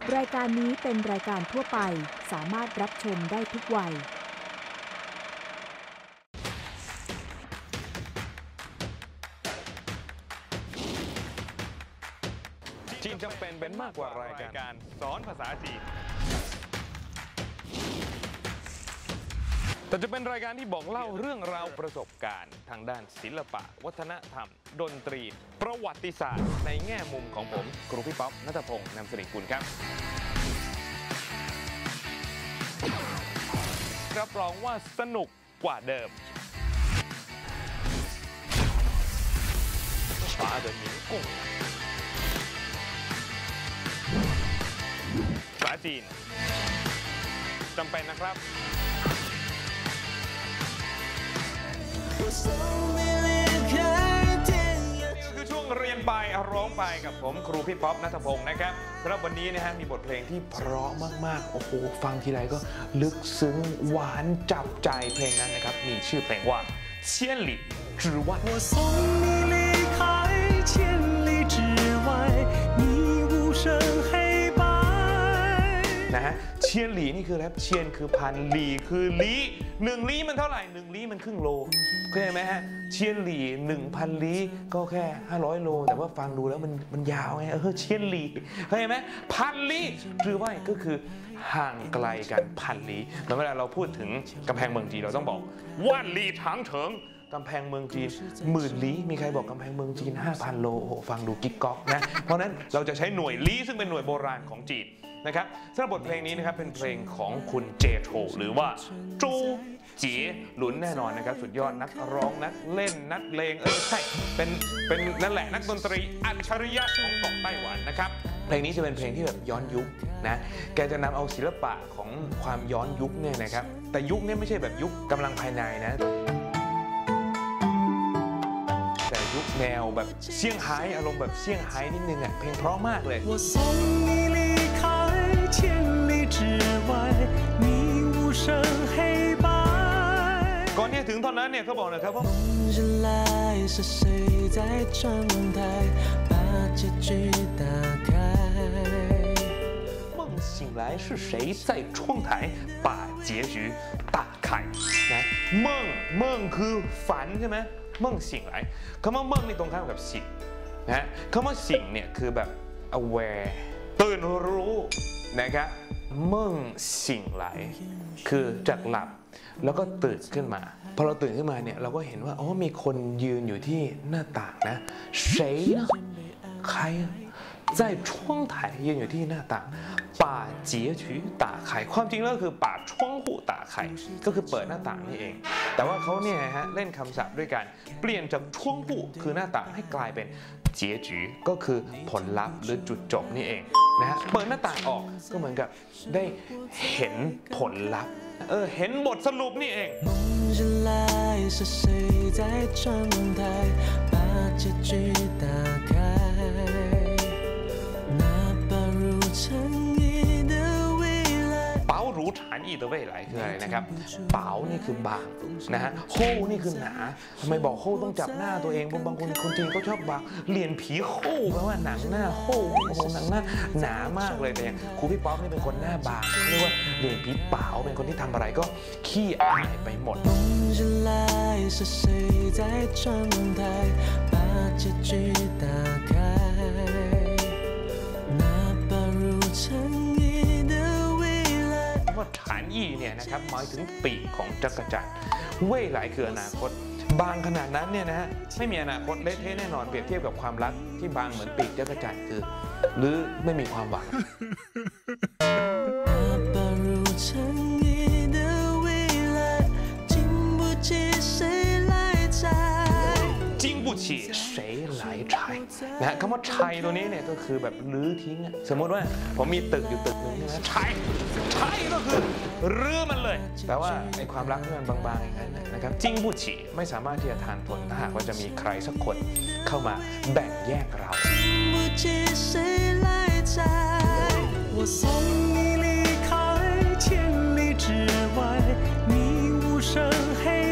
รายการนี้เป็นรายการทั่วไปสามารถรับชมได้ทุกวัยจีนจำเป็นมากกว่ารายการสอนภาษาจีนแต่จะเป็นรายการที่บอกเล่าเรื่องราวประสบการณ์ทางด้านศิลปะวัฒนธรรมดนตรีประวัติศาสตร์ในแง่มุมของผมครูพี่ป๊อปณัฐพงษ์นำสิริกุลครับรับรองว่าสนุกกว่าเดิมฝาเดินหมิงกุ้งภาษาจีนจำเป็นนะครับคือช่วงเรียนไปร้องไปกับผมครูพี่ป๊อปณัฐพงษ์นะครับสำหรับวันนี้นะฮะมีบทเพลงที่เพราะมากๆโอ้โหฟังทีไรก็ลึกซึ้งหวานจับใจเพลงนั้นนะครับมีชื่อเพลงว่าเชียนหลี่จือวันนะฮะเชียนหลี่นี่คืออะไรเชียนคือพันหลี่คือลี้1 ลี้มันเท่าไหร่1 ลี้มันครึ่งโลเข้าใจไหมฮะเชียนหลี่ 1,000 ลี้ก็แค่500 โลแต่ว่าฟังดูแล้วมันยาวไงเชียนหลี่เข้าใจไหมพันลี้หรือว่าก็คือห่างไกลกัน1,000 ลี้เวลาเราพูดถึงกำแพงเมืองจีนเราต้องบอกว่านหลี่ถางเถิงกำแพงเมืองจีน10,000 ลี้มีใครบอกกำแพงเมืองจีน 5,000 โลโอ้โหฟังดูกิ๊กก๊อกนะเพราะนั้นเราจะใช้หน่วยลี้ซึ่งเป็นหน่วยโบราณของจีนนะครับสำหรับบทเพลงนี้นะครับเป็นเพลงของคุณเจโฉหรือว่าจูเจ๋หลุนแน่นอนนะครับสุดยอดนักร้องนักเล่นนักเลงใช่เป็นนั่นแหละนักดนตรีอัจฉริยะของเกาะไต้หวันนะครับเพลงนี้จะเป็นเพลงที่แบบย้อนยุคนะแกจะนำเอาศิลปะของความย้อนยุคเนี่ยนะครับแต่ยุคนี้ไม่ใช่แบบยุคกำลังภายในนะแต่ยุคแนวแบบเซี่ยงไฮ้อารมณ์แบบเซี่ยงไฮ้นิดนึงอ่ะเพลงเพราะมากเลยก่อนที่ถึงตอนนั้นเนี่ยเขาบอกนะครับว่า梦醒来是谁在窗台把结局打开นะ梦คือฝันใช่ไหม梦醒来คำว่า梦นี่ตรงข้ามกับ醒นะคำว่า醒เนี่ยคือแบบ aware ตื่นรู้นะครับ梦醒来คือจากหลับแล้วก็ตื่นขึ้นมาพอเราตื่นขึ้นมาเนี่ยเราก็เห็นว่ามีคนยืนอยู่ที่หน้าต่างนะ谁呢ใคร在窗台ยืนอยู่ที่หน้าต่าง把结局打开ความจริงแล้วคือ把窗户打开ก็คือเปิดหน้าต่างนี่เองแต่ว่าเขาเนี่ยฮะเล่นคำศัพท์ด้วยการเปลี่ยนจาก窗户คือหน้าต่างให้กลายเป็น结局ก็คือผลลัพธ์หรือจุดจบนี่เองนะฮะเปิดหน้าต่างออกก็เหมือนกับได้เห็นผลลัพธ์เห็นบทสรุปนี่เองเป๋าหรูฉานอีเตอร์เว่ยไหลคืออะไรนะครับเป๋านี่คือบางนะฮะโฮ่นี่คือหนาทำไมบอกโฮ่ต้องจับหน้าตัวเองบางคนจีนเขาชอบบางเหรียญผีโฮ่แปลว่าหนังหน้าโฮ่โอ้โหหนังหน้าหนามากเลยแต่อย่างครูพี่ป๊อปนี่เป็นคนหน้าบางเรียกว่าเหรียญผีเป๋าเป็นคนที่ทำอะไรก็ขี้อายไปหมดว่าฐานอี้เนี่ยนะครับหมายถึงปีกของจักรจันทร์เว่ยไหลคืออนาคตบางขนาดนั้นเนี่ยนะฮะไม่มีอนาคตเละเทะแน่นอนเปรียบเทียบกับความรักที่บางเหมือนปีกจักรจันทร์คือหรือไม่มีความหวังฉีเสไหลชัยนะคำว่าชัยตัวนี้เนี่ยก็คือแบบลื้อทิ้งสมมติว่าผมมีตึกอยู่ตึกหนึ่งใช่ไหมชัยก็คือรื้อมันเลยแต่ว่าไอ้ความรักที่มันบางๆอย่างนั้นนะครับจิ้งบุฉีไม่สามารถที่จะทานทนถ้าหากว่าจะมีใครสักคนเข้ามาแบ่งแยกเรา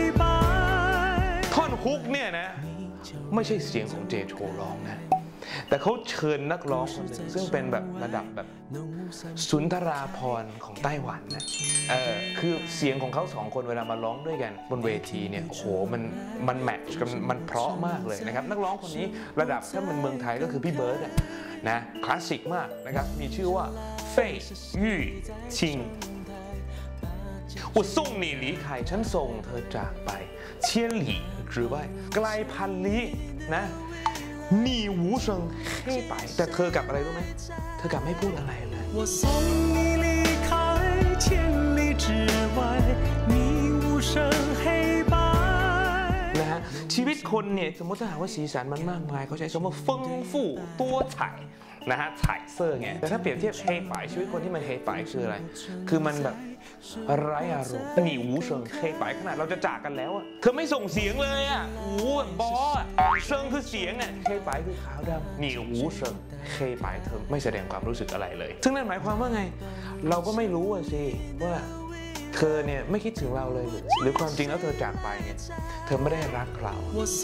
ท่อนฮุกเนี่ยนะไม่ใช่เสียงของเจโฉร้องนะแต่แต่เขาเชิญนักร้องคนหนึ่งซึ่งเป็นแบบระดับแบบสุนทราภรณ์ของไต้หวันนะคือเสียงของเขาสองคนเวลามาร้องด้วยกันบนเวทีเนี่ยโอ้โหมันแมทช์กันมันเพราะมากเลยนะครับนักร้องคนนี้ระดับถ้ามันเมืองไทยก็คือพี่เบิร์ดนะคลาสสิกมากนะครับมีชื่อว่าเฟ่ยยู่ชิง我送你离开ฉันส่งเธอจากไป千里之外ไกลพันลี้นะ你无声黑白แต่เธอกลับอะไรรู้ไหมเธอกลับไม่พูดอะไรเลย我送你离开千里之外你无声黑白นะฮะชีวิตคนเนี่ยสมมติถ้าหากว่าสีสันมันมากมายเขาใช้คำว่าเฟิงฟู่ตัวไฉนะฮะไฉเซอร์ไงแต่ถ้าเปรียบเทียบเฮฝ่ายชีวิตคนที่มันเฮฝ่ายคืออะไรคือมันแบบไร้อารมณ์หนีหูเชิงเฮฝ่ายขนาดเราจะจากกันแล้วอะเธอไม่ส่งเสียงเลยอะหูบอเชิงคือเสียงอะเฮฝ่ายคือขาวดำหนีหูเชิงเฮฝ่ายเธอไม่แสดงความรู้สึกอะไรเลยซึ่งนั่นหมายความว่าไงเราก็ไม่รู้สิว่าเธอเนี่ยไม่คิดถึงเราเลยหรือความจริงแล้วเธอจากไปเนี่ยเธอไม่ได้รักเรา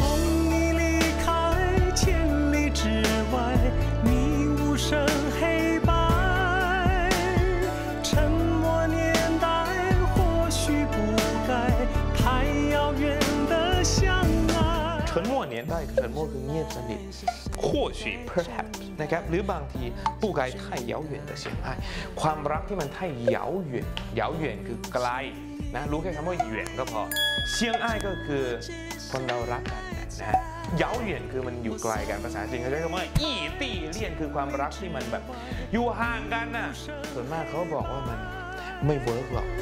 沉默年代沉默คือเงียบสนิท或许 perhaps นะครับหรือบางที不该太遥远的相爱ความรักที่มัน太遥远遥远คือไกลนะรู้แค่คำว่าเหวี่ยงก็พอเชียงอ้ายก็คือคนเรารักกันนะเย้าเหวี่ยงคือมันอยู่ไกลกันภาษาจีนเขาใช้คำว่าอี้ตี้เลี่ยนคือความรักที่มันแบบอยู่ห่างกันน่ะส่วนมากเขาบอกว่ามันไม่เวิร์กหรอก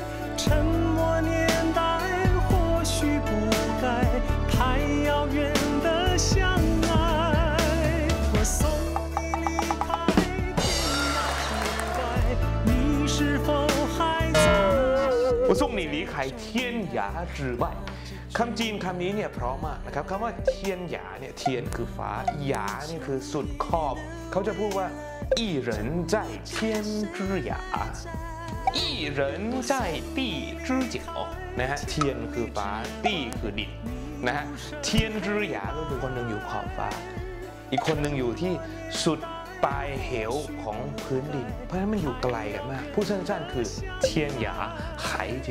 我送你离开天涯之外คำจีนคำนี้เนี่ยเพราะมากนะครับคำว่าเทียนหยาเนี่ยเทียนคือฟ้าหยานี่คือสุดขอบเขาจะพูดว่า一人在天之涯一人在地之角นะฮะเทียนคือฟ้าตี้คือดินนะฮะเทียน之涯ก็คือคนหนึ่งอยู่ขอบฟ้าอีกคนหนึ่งอยู่ที่สุดปลายเหวของพื้นดินเพราะฉะนั้นมันอยู่ไกลกันมากผู้สั้นๆคือเทียนหยา海角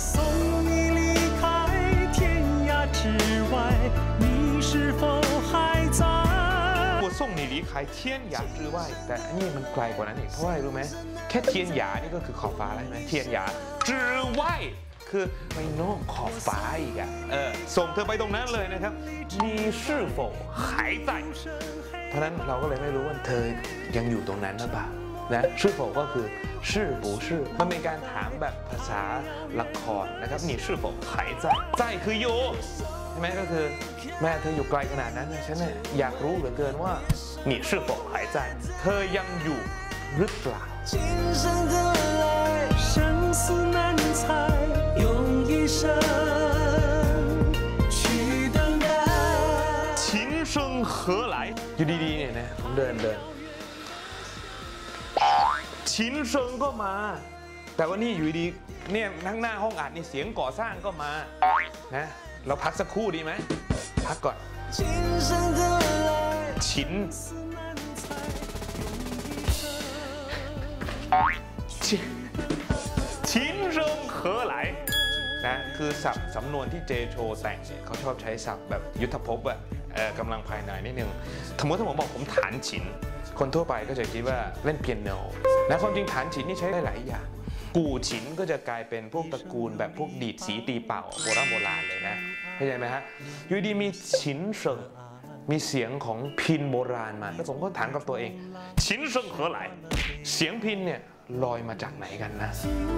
我送你离开天涯之外แต่อันนี้มันไกลกว่านั้นอีกเพราะอะไรรู้ไหมแค่เทียนหยานี่ก็คือขอบฟ้าแล้วใช่ไหมเทียนหยา之外คือไปนอกขอบฟ้าอีกอะส่งเธอไปตรงนั้นเลยนะครับ你是否还在เพราะนั้นเราก็เลยไม่รู้ว่าเธอยังอยู่ตรงนั้นหรือเปล่านะ是否ก็คือ是不是มันเป็นการถามแบบภาษาละครนะครับ你是否还在在คืออยู่ใช่ไหมก็คือแม่เธออยู่ไกลขนาดนั้นฉันเนี่ยอยากรู้เหลือเกินว่า你是否还在เธอยังอยู่หรือเปล่า琴声何来อยู่ดีๆเนี่ยนะผมเดินชินเซิงก็มาแต่ว่านี่อยู่ดีเนี่ยทั้งหน้าห้องอัดนี่เสียงก่อสร้างก็มานะเราพักสักครู่ดีไหมพักก่อนชินเซิงเหอไหลนะคือศัพท์สำนวนที่เจโชแต่งเนี่ยเขาชอบใช้ศัพท์แบบยุทธภพอะกำลังภายในนิดนึงสมมติถ้าผมบอกผมฐานฉินคนทั่วไปก็จะคิดว่าเล่นเปียโนนะความจริงฐานฉินนี่ใช้ได้หลายอย่างกู่ฉินก็จะกลายเป็นพวกตระกูลแบบพวกดีดสีตีเป่าโบราณเลยนะเข้าใจไหมฮะอยู่ดีมีฉินเซิงมีเสียงของพินโบราณมาแล้วผมก็ถามกับตัวเองฉินเซิงเหอไหลเสียงพินเนี่ยลอยมาจากไหนกันนะ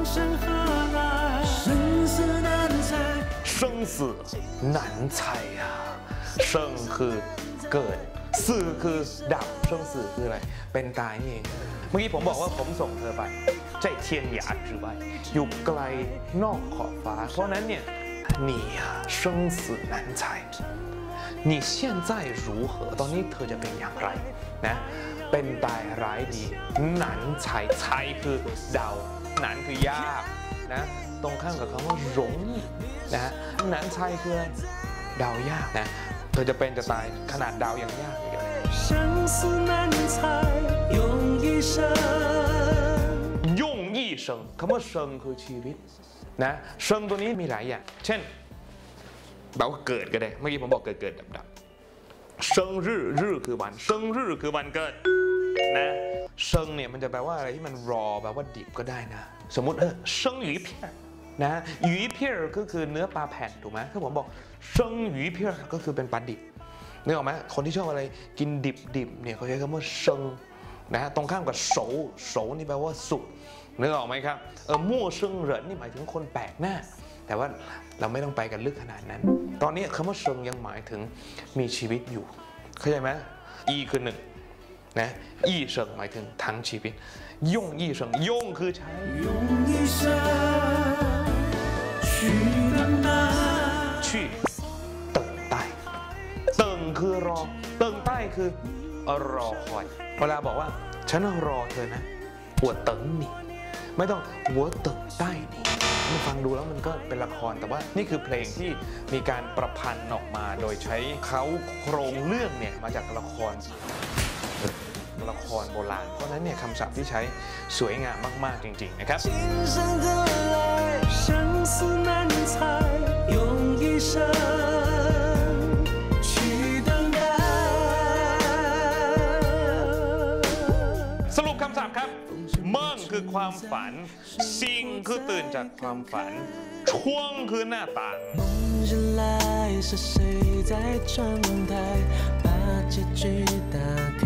生死难猜啊生คือเกิดสื่อคือดับเ生死คืออะไรเป็นตายนี่เองเมื่อกี้ผมบอกว่าผมส่งเธอไป在天涯之外อยู่ไกลนอกขอบฟ้าเพราะนั้นเนี่ย你啊生死难猜你现在如何ตอนนี้เธอจะเป็นอย่างไรนะเป็นตายร้ายดีหนันไฉไฉคือเดาหนันคือยากนะตรงข้ามกับคำว่าหลงนะหนันไฉคือเดายากนะเธอจะเป็นจะตายขนาดเดายังยากเลย死难猜，用一生ยุ่งยี่เซิงคำว่าเซิงคือชีวิตนะเซิงตัวนี้มีหลายอย่างเช่นแปลว่าเกิดก็ได้เมื่อกี้ผมบอกเกิดดับเซิงรื่อคือวันเซิงรื่อคือวันเกิดนะเซิงเนี่ยมันจะแปลว่าอะไรที่มันรอแปลว่าดิบก็ได้นะสมมติเซิงหยูเพียนะหยูเพียก็คือเนื้อปลาแผ่นถูกไหมถ้าผมบอกเซิงหยูเพียก็คือเป็นปลาดิบนึกออกไหมคนที่ชอบอะไรกินดิบเนี่ยเขาใช้คำว่าเซิงนะตรงข้ามกับโสนี่แปลว่าสุกนึกออกไหมครับมั่วเซิงเหรินนี่หมายถึงคนแปลกหน้าแต่ว่าเราไม่ต้องไปกันลึกขนาดนั้นตอนนี้คำว่าเซิงยังหมายถึงมีชีวิตอยู่เข้าใจไหมอีคือหนึ่งนะยี่เซิงหมายถึงทั้งชีวิตย่งยี่เซิงย่งคือใช้用一生去等待ชื่อเติ่งใต้เติ่งคือรอเติ่งใต้คือรอคอยเวลาบอกว่าฉันรอเธอนะหัวเติ่งนี่ไม่ต้องหัวเติ่งใต้นี่มันฟังดูแล้วมันก็เป็นละครแต่ว่านี่คือเพลงที่มีการประพันธ์ออกมาโดยใช้เขาโครงเรื่องเนี่ยมาจากละครโบราณเพราะฉะนั้นเนี่ยคำศัพท์ที่ใช้สวยงามมากๆจริงๆนะครับ今生的来生死难猜用一生去等待สรุปคำศัพท์ครับเมิ่งคือความฝันซิงคือตื่นจากความฝันช่วงคือหน้าต่าง梦醒来是谁在窗台把结局打开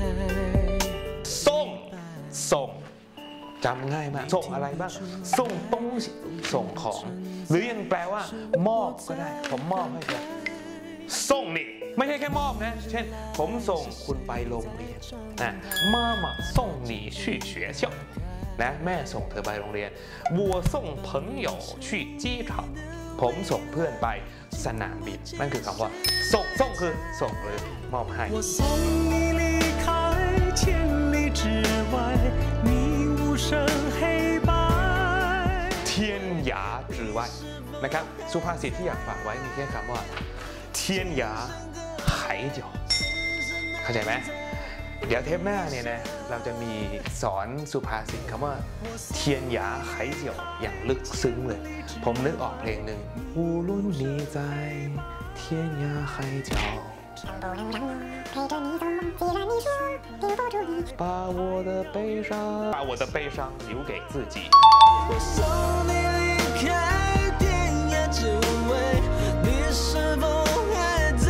ส่งจำง่ายมากส่งอะไรบ้างส่งตรงสิส่งของหรือยังแปลว่ามอบก็ได้ผมมอบให้เธอส่งนี่ไม่ใช่แค่มอบนะเช่นผมส่งคุณไปโรงเรียนนะ妈妈送你去学校นะแม่ส่งเธอไปโรงเรียน我送朋友去机场ผมส่งเพื่อนไปสนามบินนั่นคือคำว่าส่งคือส่งหรือมอบให้我送你离开千里之外你无声黑白เทียนหยาจือไว้นะครับสุภาษิตที่อยากฝากไว้มีแค่คำว่าเทียนหยาไหเจียวเข้าใจไหมเดี๋ยวเทปหน้าเนี่ยนะเราจะมีสอนสุภาษิตคำว่าเทียนหยาไหเจียวอย่างลึกซึ้งเลยผมนึกออกเพลงหนึ่ง无论你在天涯海角把我的悲伤留给自己我送你离开天涯之外你是否还在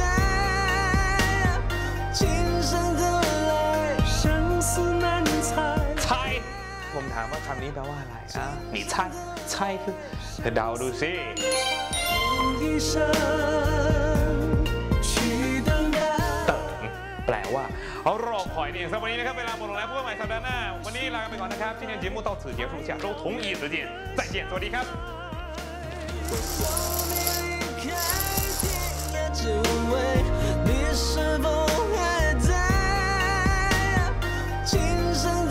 今生的来生死难猜猜ผมถามว่าคำนี้แปลว่าอะไรอ่ะ你猜猜คือเธอเดาดูสิ一生去等待เติ่งแปลว่ารอคอยนี่สำหรับวันนี้นะครับเวลาหมดลงแล้วพบกันใหม่สัปดาห์หน้าวันนี้ลาไปก่อนนะครับ今天节目到此结束下周同一时间再见สวัสดีครับ我送你离开天涯之外你是否还在今生